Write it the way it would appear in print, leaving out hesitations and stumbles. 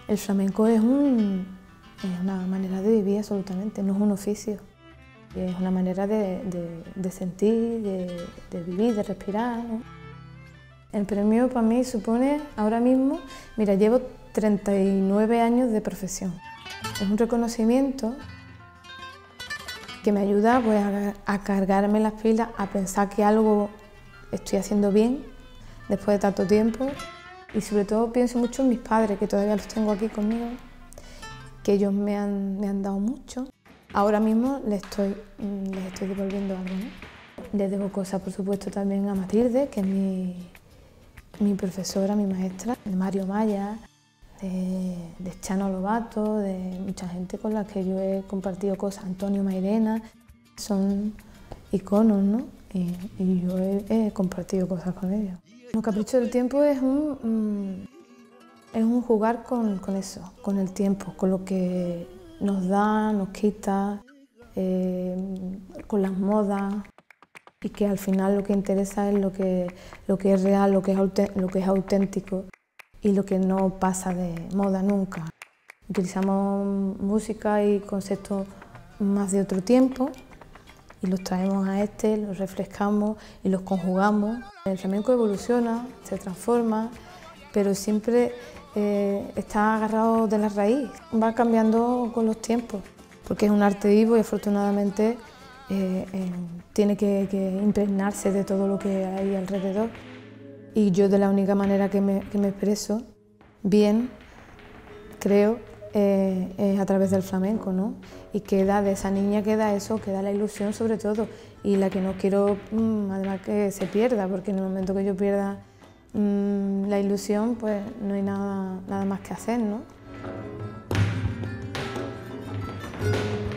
El flamenco es una manera de vivir absolutamente, no es un oficio. Es una manera de sentir, de vivir, de respirar, ¿no? El premio para mí supone, ahora mismo, mira, llevo 39 años de profesión. Es un reconocimiento que me ayuda pues, a cargarme las pilas, a pensar que algo estoy haciendo bien después de tanto tiempo. Y sobre todo pienso mucho en mis padres, que todavía los tengo aquí conmigo, que ellos me han dado mucho. Ahora mismo les estoy devolviendo algo, ¿no? Les debo cosas, por supuesto, también a Matilde, que es mi profesora, mi maestra, de Mario Maya, de Chano Lobato, de mucha gente con la que yo he compartido cosas, Antonio Mairena, son iconos, ¿no? Y yo he compartido cosas con ellos. El capricho del tiempo es un jugar con eso, con el tiempo, con lo que nos da, nos quita, con las modas, y que al final lo que interesa es lo que es real, lo que es auténtico y lo que no pasa de moda nunca. Utilizamos música y conceptos más de otro tiempo y los traemos a los refrescamos y los conjugamos. El flamenco evoluciona, se transforma, pero siempre está agarrado de la raíz, va cambiando con los tiempos, porque es un arte vivo y afortunadamente tiene que impregnarse de todo lo que hay alrededor. Y yo de la única manera que me expreso bien, creo, es a través del flamenco, ¿no? Y queda de esa niña, queda eso, queda la ilusión sobre todo, y la que no quiero además que se pierda, porque en el momento que yo pierda la ilusión, pues no hay nada más que hacer, ¿no?